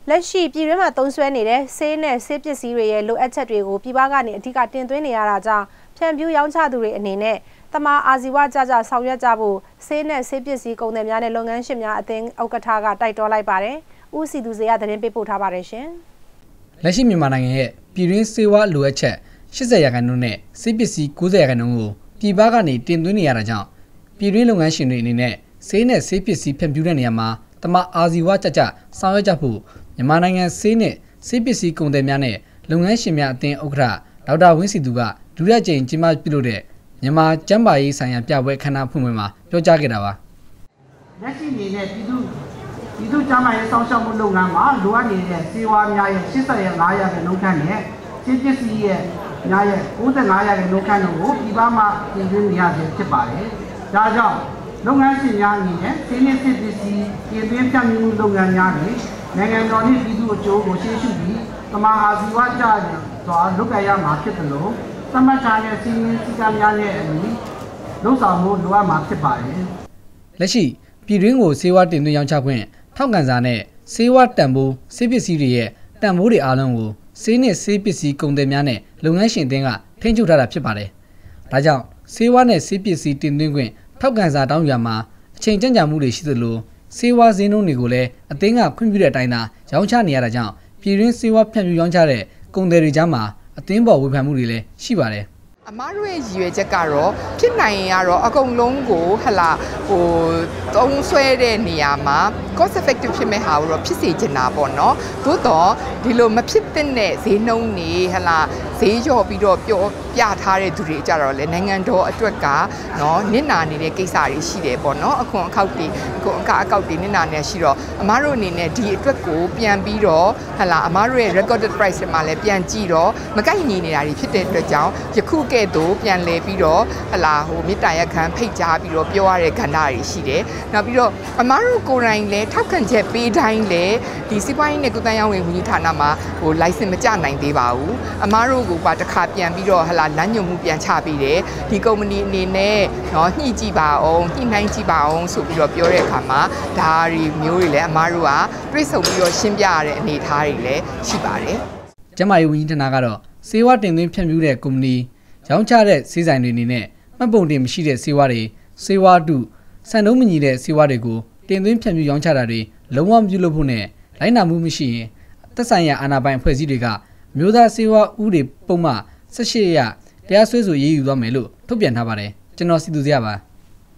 လက်ရှိပြည်တွင်းမှာသုံးစွဲနေတဲ့ဆေးနဲ့ဆေးပစ္စည်းတွေရဲ့လိုအပ်ချက်တွေကိုပြည်ပကနေအထူးကတင်သွင်းနေရတာကြောင့်ဖြန့်ဖြူးရောင်းချသူတွေအနေနဲ့တမအာဇီဝကြဆောင်ရွက်ကြဖို့ဆေးနဲ့ဆေးပစ္စည်းကုန်သည်များနဲ့လုပ်ငန်းရှင်များအသင်းဥက္ကဋ္ဌကတိုက်တွန်းလိုက်ပါတယ်။ဦးစီသူစေရသတင်းပေးပို့ထားပါတယ်ရှင်။လက်ရှိမြန်မာနိုင်ငံရဲ့ပြည်တွင်းဆေးဝါးလိုအပ်ချက်80%နဲ့ဆေးပစ္စည်း90%ကိုပြည်ပကနေတင်သွင်းနေရတာကြောင့်ပြည်တွင်းလုပ်ငန်းရှင်တွေအနေနဲ့ဆေးနဲ့ဆေးပစ္စည်းဖြန့်ဖြူးတဲ့နေရာမှာတမအာဇီဝကြဆောင်ရွက်ကြဖို့မြန်မာနိုင်ငံဆေးနဲ့ဆေးပစ္စည်းကုန်သည်များနဲ့လုပ်ငန်းရှင်များအသင်းဥက္ကဋ္ဌဒေါက်တာဝင်းစီသူကဒုတိယကြိမ်ကျင်းပပြုလုပ်တဲ့မြန်မာကျန်းမာရေးဆိုင်ရာပြပွဲခမ်းနားဖွင့်ပွဲမှာပြောကြားခဲ့တာပါ။လက်ရှိနေတဲ့ပြည်သူကျန်းမာရေးစောင့်ရှောက်မှုလုပ်ငန်းမှာလိုအပ်နေတဲ့ဆေးဝါးများရဲ့85%ခန့်နဲ့ဆေးပစ္စည်းရဲ့များရဲ့95%ခန့်တို့ကိုပြည်ပမှာတင်သွင်းနေရခြင်းဖြစ်ပါတယ်။ဒါကြောင့်လုပ်ငန်းရှင်များအနေနဲ့ဆေးနဲ့ဆေးပစ္စည်းတင်သွင်းဖြန့်ဖြူးမှုလုပ်ငန်းများနဲ့နိုင်ငံတော်နှင့်ပြည်သူ့အကျိုးကိုရှေ့ရှုပြီးတမအာဇီဝကြစွာလုပ်ကိုင်ရမှာဖြစ်တယ်လို့သမတ်ထားတဲ့စီမံစည်းကမ်းများနဲ့အညီလုပ်ဆောင်မှုလိုအပ်မှာဖြစ်ပါတယ်။လက်ရှိပြည်တွင်းကိုဆေးဝါးတင်သွင်းရောင်းချခွင့်ထောက်ခံစာနဲ့ဆေးဝါးတန်ဖိုးဆေးပစ္စည်းတွေရဲ့တန်ဖိုးတွေအားလုံးကိုဆေးနဲ့ဆေးပစ္စည်းကုန်သည်များနဲ့လုပ်ငန်းရှင်အသင်းကထိန်းချုပ်ထားတာဖြစ်ပါတယ်။ဒါကြောင့်ဆေးဝါးနဲ့ဆေးပစ္စည်းတင်သွင်းခွင့်ထောက်ခံစာတောင်းရမှာအချိန်ကြန့်ကြာမှုတွေရှိသလိုဆေးဝါးဈေးနှုန်းတွေကိုလည်းအသင်းကခွင့်ပြုတဲ့အတိုင်းသာရောင်းချနေရတာကြောင့်ပြည်တွင်းဆေးဝါးဖြန့်ဖြူးရောင်းချတဲ့ကုန်သည်တွေကြားမှာအသင်းပေါ်ဝေဖန်မှုတွေလည်းရှိပါတယ်အမားတို့ရဲ့ရည်ရွယ်ချက်ကတော့ဖြစ်နိုင်ရင်ကတော့အကုန်လုံးကိုသုံးဆွဲတဲ့နေရာမှာ cost effective ဖြစ်မဲ့ဟာကိုတော့ဖြစ်စေချင်တာပေါ့နော်သို့တော့ဒီလိုမဖြစ်တဲ့ဈေးနှုန်းတွေဈေးလျော့ပြီးတော့ပြထားတဲ့သူတွေကြတော့လေနိုင်ငံတော်အတွက်ကနော်နစ်နာနေတဲ့ကိစ္စတွေရှိတယ်ပေါ့နော်အခွန်အကောက်တွေနစ်နာနေရှိတော့အမားတို့အနေနဲ့ဒီအတွက်ကိုပြန်ပြီးတော့အမားတို့ရဲ့ recorded price တွေမှာလည်းပြန်ကြည့်တော့မကိုက်ညီနေတာတွေဖြစ်တဲ့အတွက်ကြောင့်ယခုကဲ့သို့ပြန်လဲပြီးတော့မေတ္တာရပ်ခံဖိတ်ကြားပြီးတော့ပြောရတဲ့ကဏ္ဍတွေရှိတယ်နောက်ပြီးတော့အမားတို့ကိုယ်တိုင်လည်းထောက်ခံချက်ပေးတိုင်းလည်းဒီစီးပွားရေးနဲ့ကုသရေးဝန်ကြီးဌာနမှာlicense မကျနိုင်သေးပါဘူးအမားတို့ကတစ်ခါပြန်ပြီးတော့လမ်းညွှန်မှုပြန်ချပေးတယ်ဒီကုမ္ပဏီအနေနဲ့နော်ညှိကြည့်ပါအောင်ညှိနှိုင်းကြည့်ပါအောင်ဆိုပြီးတော့ပြောတဲ့အခါမှာဒါတွေမျိုးတွေလည်းအမားတို့ကတွေးဆုံပြီးတော့ရှင်းပြရတဲ့အနေအထားတွေလည်းရှိပါတယ်ကျန်းမာရေးဝန်ကြီးဌာနကတော့ဆေးဝါးတင်သွင်းဖြန့်ဖြူးတဲ့ကုမ္ပဏီရောင်းချတဲ့ဆေးဆိုင်တွေအနေနဲ့မှတ်ပုံတင်မရှိတဲ့ဆေးဝါးတွေဆေးဝါးတုစံနှုန်းမညီတဲ့ဆေးဝါးတွေကိုတင်သွင်းဖြန့်ဖြူးရောင်းချတာတွေလုံးဝမပြုလုပ်ဖို့နဲ့လိုက်နာမှုမရှိရင်သက်ဆိုင်ရာအာဏာပိုင်အဖွဲ့အစည်းတွေကအမျိုးသားဆေးဝါးဥပဒေပုံမှန်18ရတရားစွဲဆိုရေးယူသွားမယ်လို့ထုတ်ပြန်ထားပါတယ်ကျွန်တော်စီသူစရပါ